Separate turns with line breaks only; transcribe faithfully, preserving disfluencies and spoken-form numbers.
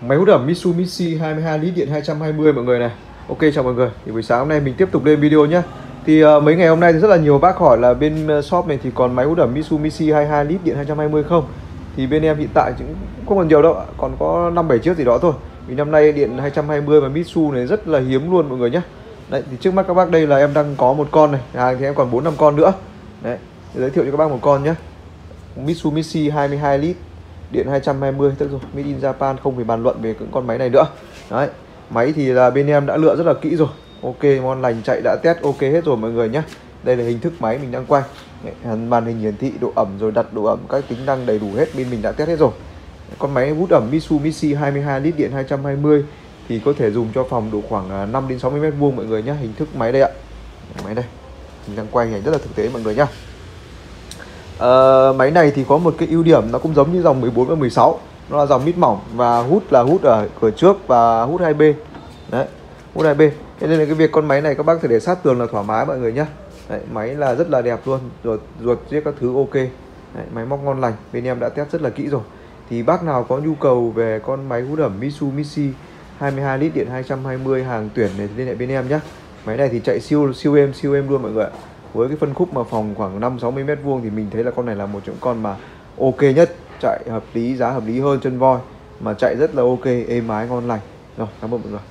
Máy hút ẩm Mitsubishi hai mươi hai lít điện hai trăm hai mươi mọi người này. Ok, chào mọi người. Thì buổi sáng hôm nay mình tiếp tục lên video nhé. Thì uh, mấy ngày hôm nay thì rất là nhiều bác hỏi là bên uh, shop này thì còn máy hút ẩm Mitsubishi hai mươi hai lít điện hai trăm hai mươi không? Thì bên em hiện tại cũng không còn nhiều đâu, còn có năm bảy chiếc gì đó thôi. Vì năm nay điện hai trăm hai mươi và Mitsu này rất là hiếm luôn mọi người nhé. Đấy, thì trước mắt các bác đây là em đang có một con này, hàng thì em còn bốn năm con nữa. Đấy, giới thiệu cho các bác một con nhé. Mitsubishi hai mươi hai lít điện hai trăm hai mươi, tức rồi Made in Japan, không phải bàn luận về những con máy này nữa. Đấy, máy thì là bên em đã lựa rất là kỹ rồi. Ok, ngon lành, chạy đã test ok hết rồi mọi người nhé. Đây là hình thức máy mình đang quay. Đấy, màn hình hiển thị độ ẩm rồi đặt độ ẩm, các tính năng đầy đủ hết, bên mình đã test hết rồi. Con máy hút ẩm Mitsubishi hai mươi hai lít điện hai trăm hai mươi thì có thể dùng cho phòng độ khoảng năm đến sáu mươi mét vuông mọi người nhé. Hình thức máy đây ạ. Máy đây. Mình đang quay hình rất là thực tế mọi người nhé. Uh, máy này thì có một cái ưu điểm nó cũng giống như dòng mười bốn và mười sáu, nó là dòng mít mỏng và hút là hút ở cửa trước và hút hai bên. Đấy, hút hai bên. Thế nên là cái việc con máy này các bác có thể để sát tường là thoải mái mọi người nhé. Đấy, máy là rất là đẹp luôn, ruột ruột giết các thứ ok. Đấy, máy móc ngon lành, bên em đã test rất là kỹ rồi. Thì bác nào có nhu cầu về con máy hút ẩm Mitsubishi hai mươi hai lít điện hai trăm hai mươi hàng tuyển này thì liên hệ bên em nhé. Máy này thì chạy siêu siêu êm siêu êm luôn mọi người ạ. Với cái phân khúc mà phòng khoảng năm sáu mươi mét vuông thì mình thấy là con này là một trong con mà ok nhất, chạy hợp lý, giá hợp lý hơn chân voi, mà chạy rất là ok, êm ái ngon lành. Rồi, cảm ơn mọi người.